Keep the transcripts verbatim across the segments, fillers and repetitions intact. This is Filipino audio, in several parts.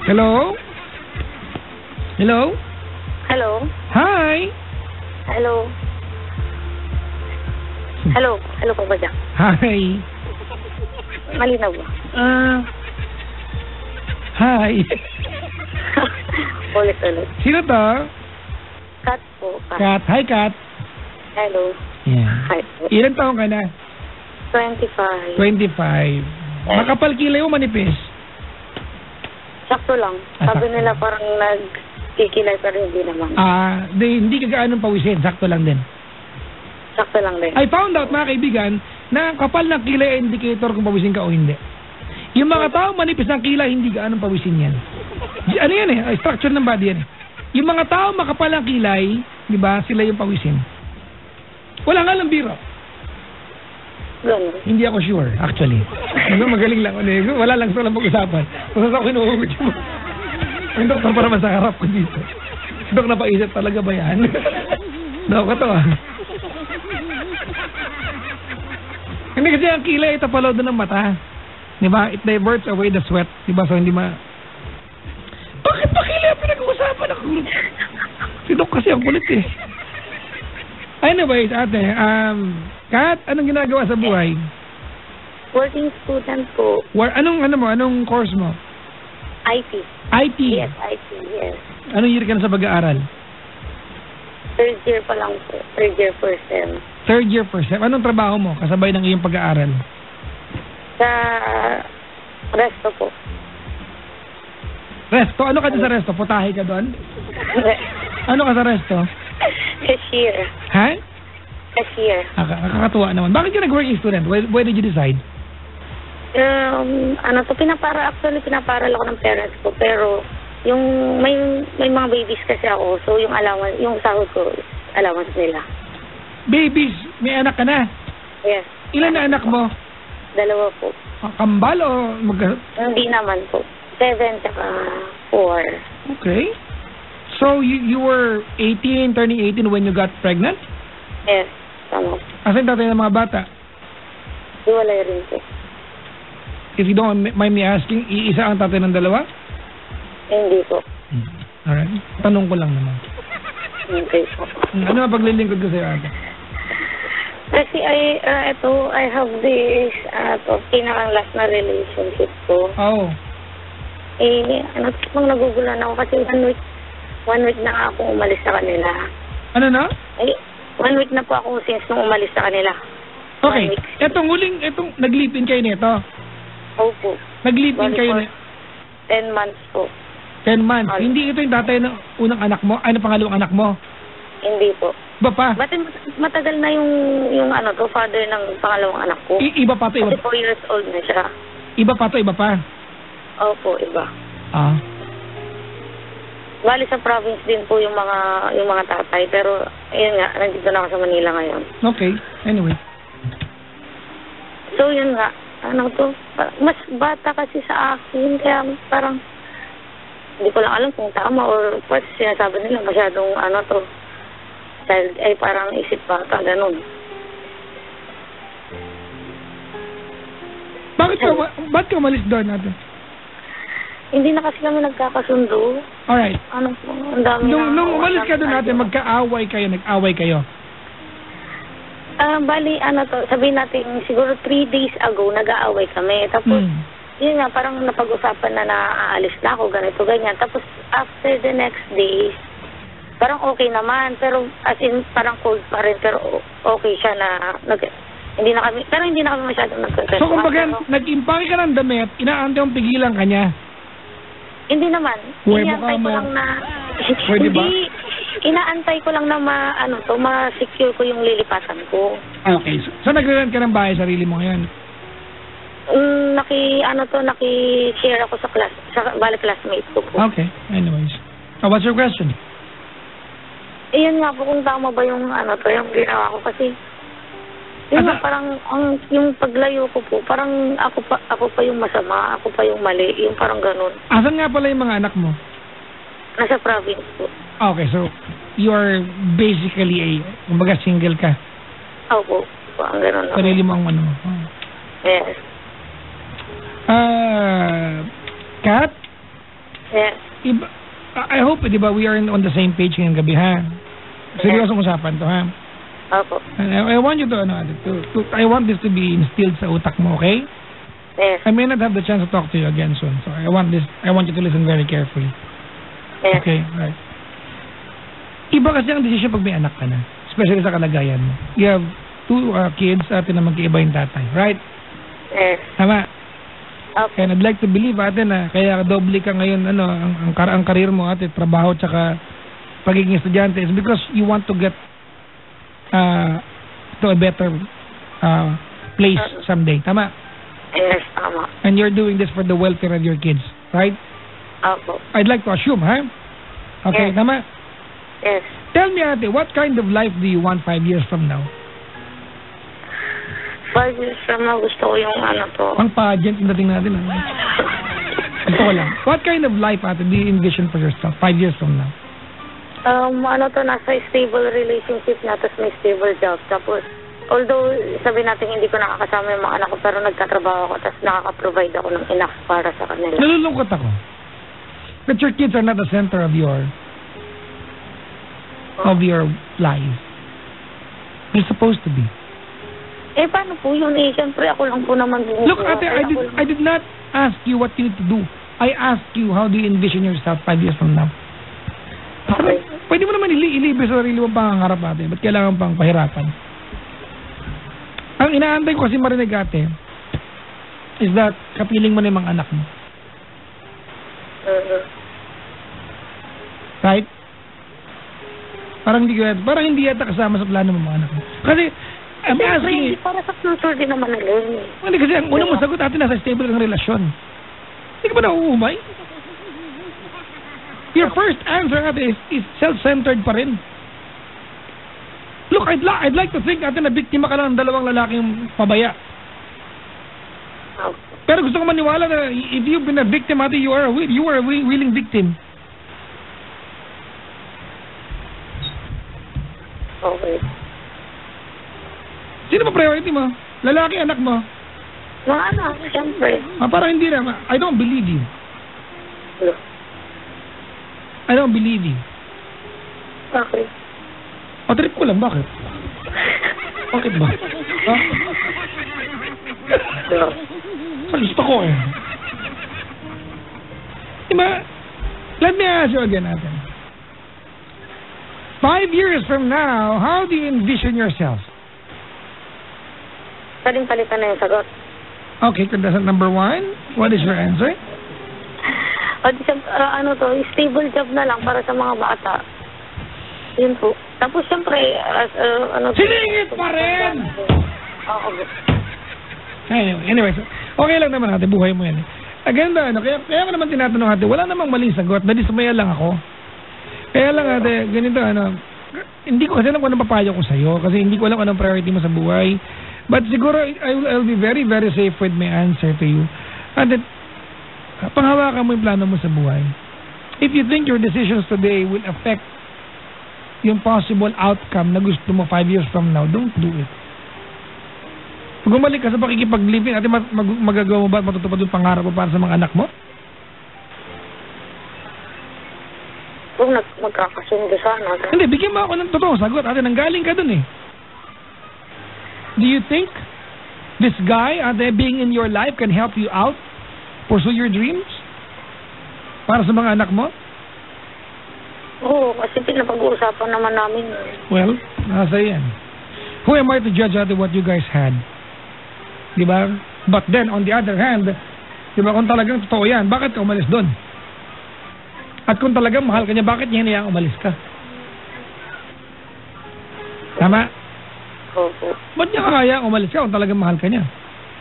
Hello? Hello? Hello? Hi? Hello? Hello? Hello po ba dyan? Hi? Malinaw ba? Ah... hi? Ulit-ulit. Sino to? Kat po. Kat. Kat. Hi, Kat. Hello? Yeah. Hi po. Ilan taong ka na? twenty-five. twenty-five. Makapal kilay o manipis? Sakto lang. Ah, Sabi sakto. nila parang nagkikilay pero hindi naman. Ah, di, hindi ka gaanong pawisin. Sakto lang din. Sakto lang din. I found out, mga kaibigan, na kapal ng kilay ay indicator kung pawisin ka o hindi. Yung mga tao manipis ng kilay, hindi gaanong pawisin yan. Ano yan eh? Structure ng body yan eh. Yung mga tao makapal ng kilay, di ba, sila yung pawisin. Wala nga lang biro. Ganun. Hindi ako sure, actually. Ano, magaling lang. Ano, wala lang sa lang pag-usapan. Kung saan ako kinuhugot yung... Ang doktor pa naman sa harap ko dito. Dok, napaisip talaga ba yan? Dok, ito ah. Hindi kasi ang kilay, tapalaw doon ng mata. Diba? It diverts away the sweat. Diba? So, hindi ma... Bakit pa kilay ang pinag-uusapan ako? Si Dok kasi ang kulit eh. Anyways, ate, um... Kat, anong ginagawa sa buhay? Working student po. War, anong ano mo? Anong course mo? I T. I T. Yes, I T. Yes. Anong year ka na sa pag-aaral? Third year pa lang po. Third year first sem. Third year first sem. Anong trabaho mo kasabay ng iyong pag-aaral? Sa resto po. Resto? Ano ka doon sa resto? Putahe ka doon? Ano ka sa resto? Cashier. Ha? Cashier. Ah, nakakatuwa naman. Bakit ka nag-working student? Why, why did you decide? Um, ano to, pinapara, actually pinaparal ako ng parents ko, pero yung may may mga babies kasi ako, so yung allowance, yung sahod ko, allowance nila. Babies, may anak ka na. Yes. Ilan na anak mo? Dalawa po. Ah, Kambal o mag... Hindi naman po. Seven tsaka four. Okay. So, you, you were eighteen, turning eighteen when you got pregnant? Yes. Tama. Asan tatay ng mga bata? Iwalay rin po. If you don't mind me asking, iisa ang tatay ng dalawa? Hindi po. Alright. Tanong ko lang naman. Hindi po. Ano ang paglilingkod ko sa'yo, ate? Kasi I, uh, ito, I have this, uh, to, pinakang last na relationship ko. Oo. Oh. Eh, ano, pang nagugulan ako kasi one week, one week na nga ako umalis sa kanila. Ano na? Eh, one week na po ako since nung umalis sa kanila. Okay. Etong huling, etong naglipin kayo nito. Opo. Naglipin kayo na ten months po. ten months. Ano? Hindi ito yung tatay ng unang anak mo? Ay, ng pangalawang anak mo? Hindi po. Iba pa? Ba't matagal na yung, yung ano to, father ng pangalawang anak ko? I iba pa to, iba Kasi four years old na siya. Iba pa to, iba pa? Opo, iba. Ah. Bali sa province din po yung mga yung mga tatay, pero ayun nga, nandito na ako sa Manila ngayon. Okay. Anyway. So yun nga, ano to, mas bata kasi sa akin, kaya parang hindi ko lang alam kung tama or what sinasabi nila, masyadong ano to, child, ay parang isip bata, ganun. Bakit ka, bakit ka umalis doon natin? Hindi na kasi kami nagkakasundo. Alright. Ano po, ang dami Nung, na... nung umalis ka doon natin, magkaaway kayo, nag-away kayo. Ah, bali, ano to, sabihin natin, siguro three days ago, nag-aaway kami. Tapos, Hmm. yun nga, parang napag-usapan na naaalis na ako, ganito, ganyan. Tapos, after the next day, parang okay naman. Pero, as in, parang cold pa rin. Pero, okay siya na, nag, hindi na kami, pero hindi na kami masyadong nagkakasuhan. So, kumbaga, Pero, nag-impake ka ng damit, inaantay yung pigilan ka niya. hindi naman. Uy, Inaantay mukha ko mo. lang na, Pwede ba? hindi, inaantay ko lang na ma, ano to, ma-secure ko yung lilipatan ko. Okay. So, so nagre-rent ka ng bahay, sarili mo ngayon? Mm, naki, ano to, naki-share ako sa class, sa balik classmate ko po. Okay. Anyways. Oh, what's your question? Iyon nga po kung tama ba yung ano to, yung ginawa ko kasi yun Asa- nga, parang ang yung paglayo ko po, parang ako pa ako pa yung masama, ako pa yung mali, yung parang ganun. Asan nga pala yung mga anak mo? Nasa province po. Okay, so you are basically a, kumbaga single ka. Opo, parang ganun. ako. Sarili mo ang ano mo. Oh. Yes. Ah, Kat? Yes. Iba, I I hope, di ba, we are on the same page ngayong gabi, ha? Seryosong usapan to, ha? Opo. And I, I want you to, ano, to, to, I want this to be instilled sa utak mo, okay? Yes. I may not have the chance to talk to you again soon, so I want this, I want you to listen very carefully. Yes. Okay, right. Iba kasi ang desisyon pag may anak ka na, especially sa kalagayan mo. You have two uh, kids, ate na magkaiba yung tatay, right? Yes. Tama. Okay. And I'd like to believe, ate, na kaya doble ka ngayon, ano, ang, ang, kar ang karir mo, ate, trabaho, tsaka pagiging estudyante is because you want to get uh, to a better uh, place someday. Tama? Yes, tama. And you're doing this for the welfare of your kids, right? Opo. I'd like to assume, ha? Okay, Yes. tama? Yes. Tell me, ate, what kind of life do you want five years from now? Five years from now, gusto ko yung ano to. Pang pageant yung dating natin, ha? Ito ko lang. What kind of life, ate, do you envision for yourself five years from now? Um, ano to, nasa stable relationship na, tapos may stable job. Tapos, although sabi natin hindi ko nakakasama yung mga anak ko, pero nagtatrabaho ako, tapos nakaka-provide ako ng enough para sa kanila. Nalulungkot ako that your kids are not the center of your of your life. They're supposed to be. Eh, paano po yun eh? Siyempre, ako lang po naman bumubuhay. Look, ate, I did, I did not ask you what you need to do. I asked you, how do you envision yourself five years from now? Okay. Pwede mo naman ili ilibis sa sarili mong pangangarap, ate. Ba't kailangan pang pahirapan? Ang inaantay ko kasi marinig, ate, is that kapiling mo na yung mga anak mo. Uh-huh. Right? Parang hindi, parang hindi yata kasama sa plano ng mga anak mo. Kasi, I'm Siyempre, asking, hindi para sa future din naman nila yun eh. hindi kasi ang una mo sagot, ate, nasa stable ng relasyon. Hindi ka ba nauumay? Your first answer, ate, is, is self-centered pa rin. Look, I'd, li I'd like to think, ate, na biktima ka lang ng dalawang lalaking pabaya. Oh. Pero gusto ko maniwala na if you've been a victim, ate, you are a, you are a willing victim. Okay. Sino ba priority mo? Lalaki, anak mo? Mga anak, siyempre. Ah, parang hindi na. I don't believe you. Hello. I don't believe you. Okay. O, trip ko lang. Bakit? Bakit ba? Ha? Hello. Gusto ko eh. Diba? Let me ask you again, ate. Five years from now, how do you envision yourself? Pwedeng palitan na yung sagot. Okay, contestant number one, what is your answer? O, di siya, uh, ano to, stable job na lang para sa mga bata. Yun po. Tapos, siyempre, as, uh, ano... Siningit pa rin! Oo. Anyway, anyway, so, okay lang naman ate, buhay mo yan. Again, ano, kaya, kaya ko naman tinatanong ate, wala namang maling sagot, nadismaya lang ako. Kaya lang ate, ganito, ano, hindi ko kasi alam kung anong papayo ko sa'yo, kasi hindi ko alam kung anong priority mo sa buhay. But siguro, I will, I'll be very, very safe with my answer to you. Ate, panghawakan mo yung plano mo sa buhay. If you think your decisions today will affect yung possible outcome na gusto mo five years from now, don't do it. Pag umalik ka sa pakikipag-living, ate, mag mag magagawa mo ba at matutupad yung pangarap mo para sa mga anak mo? Kung nag magkakasundo sana. Hindi, bigyan mo ako ng totoong sagot. Ate, nanggaling ka dun eh. Do you think this guy, ate, being in your life can help you out? Pursue your dreams? Para sa mga anak mo? Oo, kasi pinapag-uusapan naman namin. Well, nasa yan. Who am I to judge, ate, what you guys had? Diba? But then, on the other hand, diba, kung talagang totoo yan, bakit ka umalis doon? At kung talagang mahal ka niya, bakit niya hinayang umalis ka? Tama? Oo. Ba't niya kakayang umalis ka kung talagang mahal ka niya?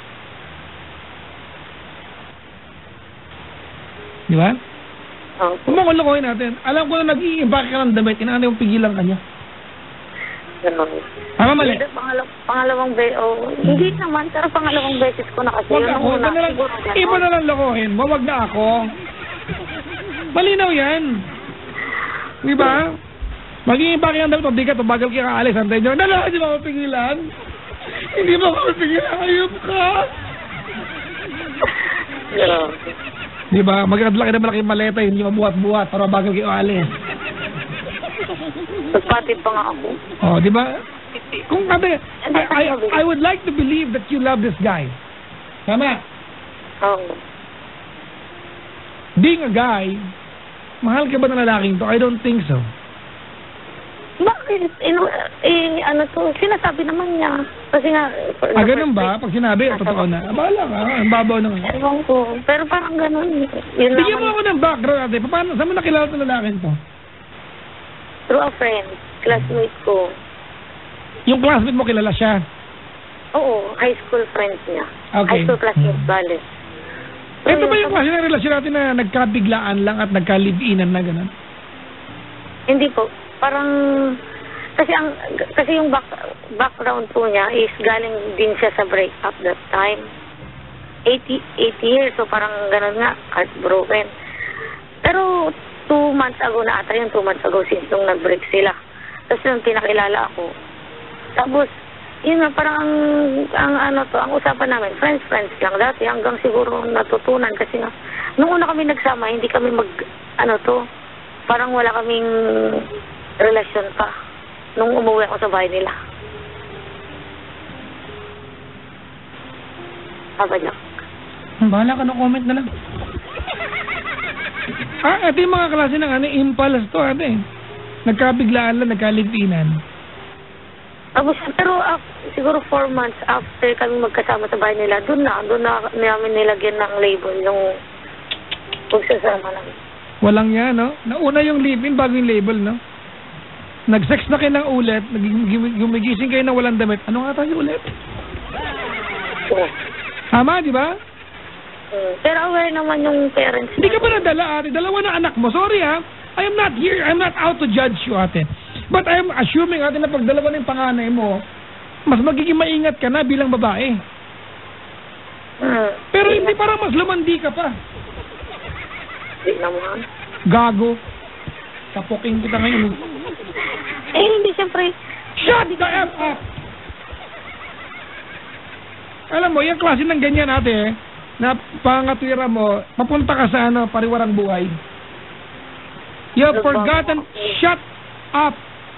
Di ba? Oo. Kung makulokohin natin, alam ko na nag-i-imbake ka ng damit, inaano yung pigilan ka niya. Ganun. Tama, mali? Hindi, pangalaw pangalawang beses, oh, hindi naman, pero pangalawang beses ko na kasi. Huwag Yun ako, ang una, iba na lang, siguro ganun. iba na lang lokohin mo, wag na ako. Malinaw yan. Di ba? Mag-i-imbake ka ng damit, mabigat, mabagal ka kaalis, antay nyo, nala, hindi mo mapigilan. Hindi mo mapigilan, ayop ka. Yeah. Di ba? Magkadlaki na malaki maleta, hindi mabuhat-buhat para bagal kayo alis. Nagpatid pa nga ako. Oh, di ba? Kung ate, I, I, I would like to believe that you love this guy. Tama? Oo. Being a guy, mahal ka ba ng lalaking to? I don't think so. Bakit? Ino, eh, ano to, sinasabi naman niya. Kasi nga... Ah, ganun ba? Pag sinabi, totoo na. Ah, bahala ka. Ang babaw na nga. Ewan ko. Pero parang ganun. Yun Bigyan mo naman. ako ng background ate. Paano, saan mo nakilala ng lalaking to? Through a friend. Classmate ko. Yung classmate mo, kilala siya? Oo. High school friends niya. Okay. High school classmate, bale. So, Ito ba yung yun, klase ng relasyon natin na nagkabiglaan lang at nagka-live-inan na gano'n? Hindi po. Parang... Kasi ang kasi yung back, background po niya is galing din siya sa breakup that time. eighty, eighty years. So parang gano'n nga. Heartbroken. Pero two months ago na ata yun. Two months ago since nung nag-break sila. Tapos yung pinakilala ako. Tapos, yun nga, parang ang, ang ano to, ang usapan namin, friends, friends lang dati. Hanggang siguro natutunan kasi nga, nung una kami nagsama, hindi kami mag, ano to, parang wala kaming relasyon pa. Nung umuwi ako sa bahay nila. Papa Jack. Bahala ka, no comment na lang. Ah, ito yung mga klase ng ano, impulse to, ate. Nagkabiglaan lang, nagka-live-inan. Tapos, pero uh, siguro four months after kami magkasama sa bahay nila, doon na, doon na namin nilagyan ng label yung pagsasama namin. Walang yan, no? Nauna yung live-in bago yung label, no? Nag-sex na kayo ng ulit, gumigising kayo ng walang damit. Ano nga tayo ulit? So, Tama, di ba? um, pero aware naman yung parents. Hindi ka ba nadala, ate? Dalawa na anak mo. Sorry, ha? I am not here. I'm not out to judge you, ate. But I am assuming, ate, na pag dalawa ng panganay mo, mas magiging maingat ka na bilang babae. Hmm. Pero hindi parang mas lumandi ka pa. Hindi naman. Gago. Tapoking kita ngayon. Eh, hindi siyempre. Shut the F up! Alam mo, yung klase ng ganyan, ate, na pangatwira mo, papunta ka sa ano, pariwarang buhay. You have forgotten, shut up!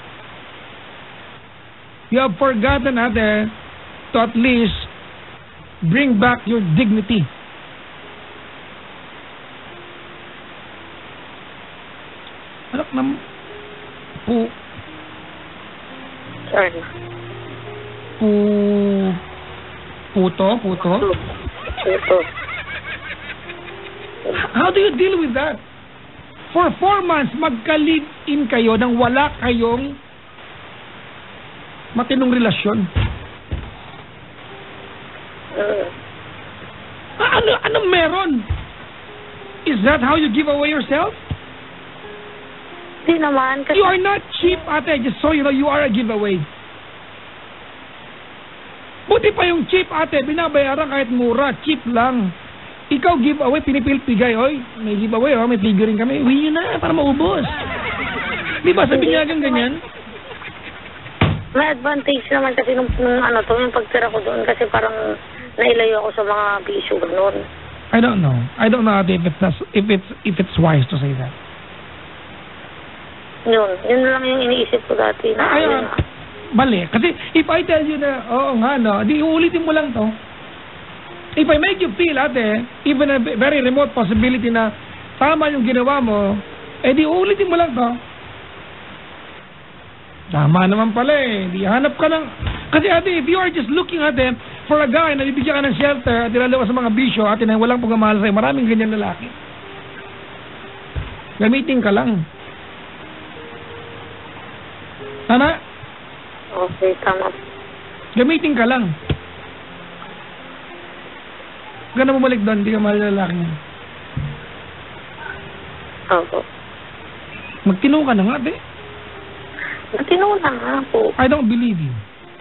You have forgotten, ate, to at least bring back your dignity. Anak na pu Sorry. pu puto puto. Ito. How do you deal with that? For four months, magka-live-in kayo nang wala kayong matinong relasyon. Uh, Ah, ano, anong meron? Is that how you give away yourself? Hindi naman. Kasi, You are not cheap, ate. Just so you know, you are a giveaway. Buti pa yung cheap, ate. Binabayaran kahit mura. Cheap lang. Ikaw giveaway, pinipilpigay. Oy, may giveaway, oh, may figurine kami. Uwi nyo na, para maubos. Di ba, sabi niya ganyan? may advantage naman kasi nung, nung ano to, yung pagtira ko doon kasi parang nailayo ako sa mga bisyo noon. I don't know. I don't know, ate, if it's, if it's, if it's wise to say that. Yun. Yun lang yung iniisip ko dati. Na, Ay, yun, mali. Kasi if I tell you na, oo nga, no, di uulitin mo lang to. If I make you feel, ate, even a very remote possibility na tama yung ginawa mo, eh di uulitin mo lang to. Tama naman pala eh. Di hanap ka ng... Kasi ate, if you are just looking, ate, for a guy na bibigyan ka ng shelter at ilalawa sa mga bisyo, ate, na walang pagmamahal sa'yo, maraming ganyan lalaki. Gamitin ka lang. Tama? okay, tama. Gamitin ka lang. Huwag ka na bumalik doon, hindi ka mahal na lalaki niya. Opo. Magtinong ka na nga, ate. Natinuna nga po. I don't believe you.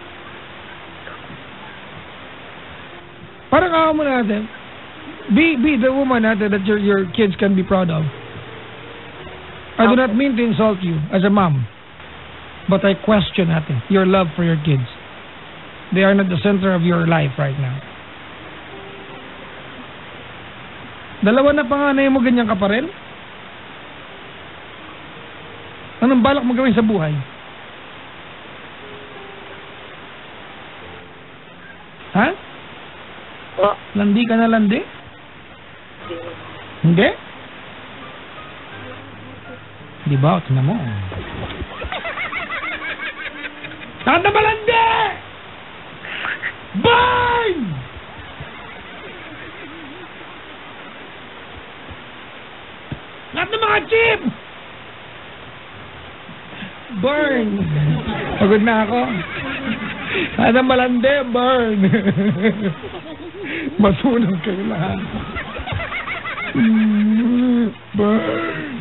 Parang ako mo natin. Be, be the woman natin that your, your kids can be proud of. I do not mean to insult you as a mom. But I question natin your love for your kids. They are not the center of your life right now. Dalawa na panganay mo, ganyan ka pa rin? Anong balak mo gawin sa buhay? Ha? O, Landi ka na landi? Hindi? Di ba? Tingnan mo. Lahat na malandi! Burn! Lahat ng mga chip! Burn! Pagod na ako. Lahat ng malandi, burn! Masunog kayo lahat. Burn!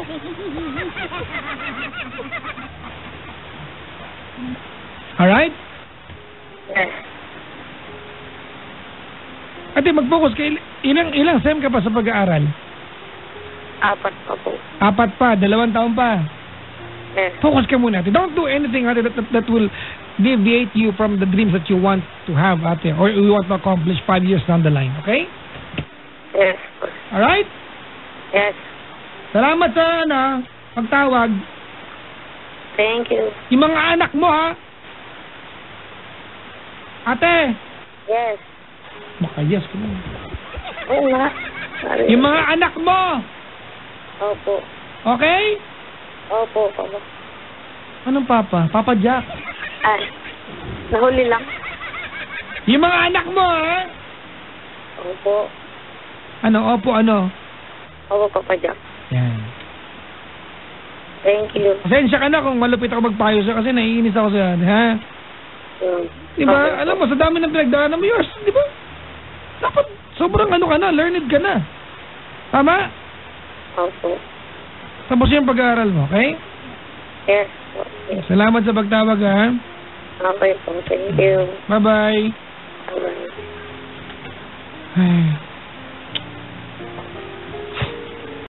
Alright? yes. Ate, mag-focus ka. Il- Ilang, ilang sem ka pa sa pag-aaral? Apat pa po. Apat pa, dalawang taon pa. Yes. Focus ka muna, ate. Don't do anything, ate, that, that, that will deviate you from the dreams that you want to have, ate, or you want to accomplish five years down the line, okay? Yes. Alright? Yes. Salamat sa, ano, pagtawag. Thank you. Yung mga anak mo, ha? Ate! Yes. Makayas ka na. Oo nga. Sorry. Yung mga anak mo, Opo. okay? Opo, papa. Anong papa? Papa Jack. Ay, nahuli lang. Yung mga anak mo, ha? Opo. Ano, opo, ano? Opo, Papa Jack. Yan. Thank you. Pasensya ka na kung malupit ako magpayo sa'yo kasi naiinis ako sa'yo, ha? Um, Di ba? okay. Alam mo, sa dami ng pinagdaanan mo, yours, di ba? Dapat, sobrang ano ka na, learned ka na. Tama? Opo. Tapos yung pag-aaral mo, okay? Yes. Okay. Salamat sa pagtawag, ha? Okay po. Thank you. Bye-bye. Bye-bye. Ay.